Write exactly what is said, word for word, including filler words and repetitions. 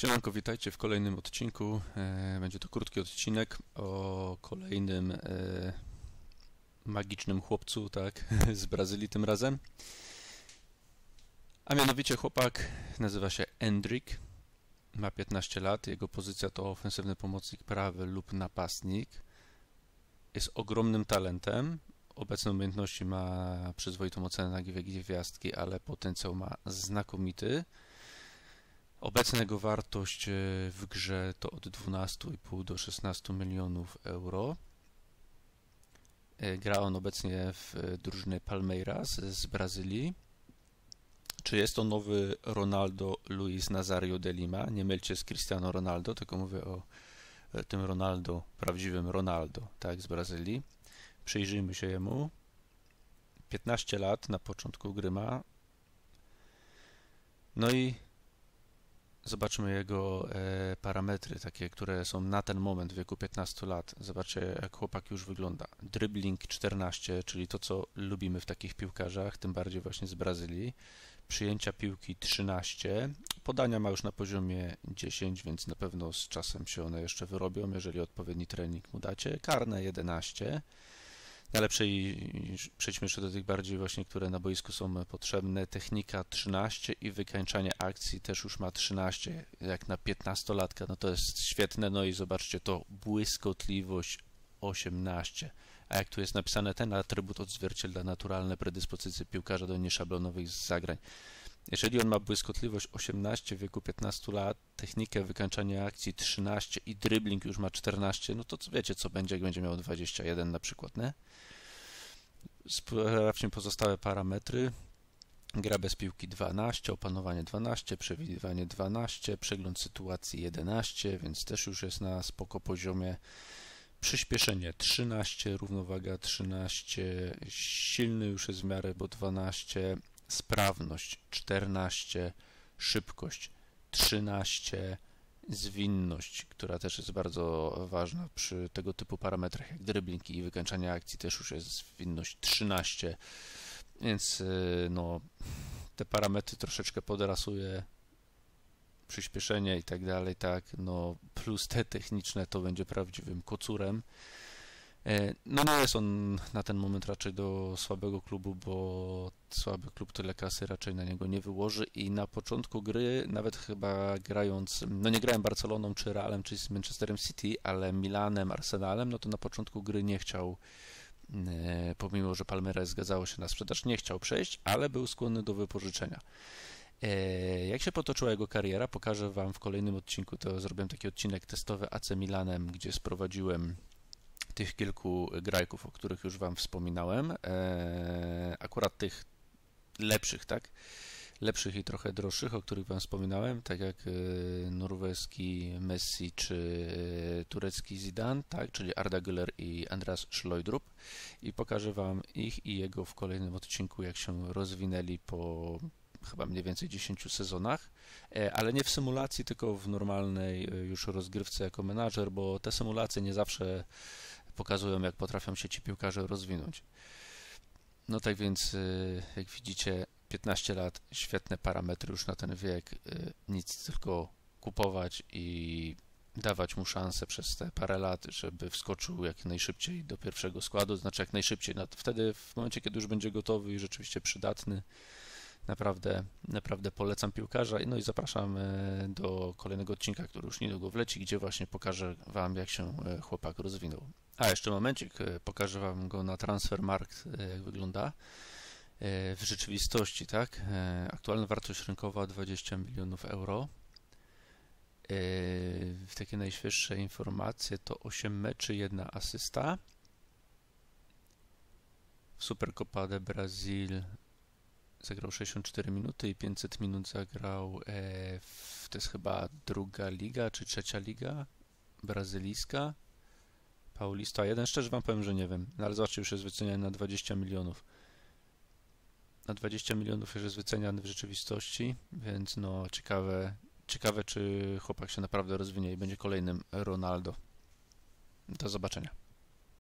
Siemanko, witajcie w kolejnym odcinku. E, Będzie to krótki odcinek o kolejnym e, magicznym chłopcu, tak, z Brazylii tym razem. A mianowicie chłopak nazywa się Endrick, ma piętnaście lat, jego pozycja to ofensywny pomocnik prawy lub napastnik. Jest ogromnym talentem, obecne umiejętności ma przyzwoitą ocenę na dwie gwiazdki, ale potencjał ma znakomity. Obecna jego wartość w grze to od dwunastu i pół do szesnastu milionów euro. Gra on obecnie w drużynie Palmeiras z Brazylii. Czy jest to nowy Ronaldo Luis Nazario de Lima? Nie mylcie z Cristiano Ronaldo, tylko mówię o tym Ronaldo, prawdziwym Ronaldo, tak, z Brazylii. Przyjrzyjmy się jemu. piętnaście lat na początku gry ma. No i zobaczmy jego e, parametry, takie, które są na ten moment w wieku piętnastu lat. Zobaczcie, jak chłopak już wygląda. Dribbling czternaście, czyli to, co lubimy w takich piłkarzach, tym bardziej właśnie z Brazylii. Przyjęcia piłki trzynaście. Podania ma już na poziomie dziesięć, więc na pewno z czasem się one jeszcze wyrobią, jeżeli odpowiedni trening mu dacie. Karne jedenaście. Ale przejdźmy jeszcze do tych bardziej właśnie, które na boisku są potrzebne. Technika trzynaście i wykańczanie akcji też już ma trzynaście, jak na piętnastolatka, no to jest świetne. No i zobaczcie to, błyskotliwość osiemnaście. A jak tu jest napisane, ten atrybut odzwierciedla naturalne predyspozycje piłkarza do nieszablonowych zagrań. Jeżeli on ma błyskotliwość osiemnaście w wieku piętnastu lat, technikę wykańczania akcji trzynaście i dribbling już ma czternaście, no to wiecie, co będzie, jak będzie miał dwadzieścia jeden na przykład, nie? Sprawdźmy pozostałe parametry. Gra bez piłki dwanaście, opanowanie dwanaście, przewidywanie dwanaście, przegląd sytuacji jedenaście, więc też już jest na spoko poziomie. Przyspieszenie trzynaście, równowaga trzynaście, silny już jest w miarę, bo dwanaście, sprawność czternaście, szybkość trzynaście, zwinność, która też jest bardzo ważna przy tego typu parametrach jak dribbling i wykańczanie akcji, też już jest zwinność trzynaście, więc no, te parametry troszeczkę podrasuje, przyspieszenie i tak dalej, tak, no plus te techniczne to będzie prawdziwym kocurem. No nie jest on na ten moment raczej do słabego klubu, bo słaby klub tyle kasy raczej na niego nie wyłoży i na początku gry, nawet chyba grając, no nie grałem Barceloną czy Realem, czy z Manchesterem City, ale Milanem, Arsenalem, no to na początku gry nie chciał, pomimo że Palmeiras zgadzało się na sprzedaż, nie chciał przejść, ale był skłonny do wypożyczenia. Jak się potoczyła jego kariera, pokażę Wam w kolejnym odcinku. To zrobiłem taki odcinek testowy A C Milanem, gdzie sprowadziłem tych kilku grajków, o których już Wam wspominałem. Akurat tych lepszych, tak? Lepszych i trochę droższych, o których Wam wspominałem, tak jak norweski Messi czy turecki Zidane, tak? Czyli Arda Güler i Andreas Schleudrup. I pokażę Wam ich i jego w kolejnym odcinku, jak się rozwinęli po chyba mniej więcej dziesięciu sezonach, ale nie w symulacji, tylko w normalnej już rozgrywce jako menadżer, bo te symulacje nie zawsze pokazują, jak potrafią się ci piłkarze rozwinąć. No tak więc, jak widzicie, piętnaście lat, świetne parametry już na ten wiek, nic tylko kupować i dawać mu szansę przez te parę lat, żeby wskoczył jak najszybciej do pierwszego składu, znaczy jak najszybciej, wtedy w momencie, kiedy już będzie gotowy i rzeczywiście przydatny. Naprawdę, naprawdę polecam piłkarza. No i zapraszam do kolejnego odcinka, który już niedługo wleci, gdzie właśnie pokażę Wam, jak się chłopak rozwinął. A jeszcze momencik, pokażę Wam go na Transfermarkt, jak wygląda w rzeczywistości, tak? Aktualna wartość rynkowa dwadzieścia milionów euro. W takie najświeższe informacje to osiem meczy, jedna asysta. W Supercopa de Brasil zagrał sześćdziesiąt cztery minuty i pięćset minut zagrał e, w, to jest chyba druga liga, czy trzecia liga brazylijska, Paulista jeden, szczerze Wam powiem, że nie wiem, no ale zobaczcie, już jest wyceniany na dwadzieścia milionów. Na dwadzieścia milionów już jest wyceniany w rzeczywistości, więc no ciekawe, ciekawe czy chłopak się naprawdę rozwinie i będzie kolejnym Ronaldo. Do zobaczenia.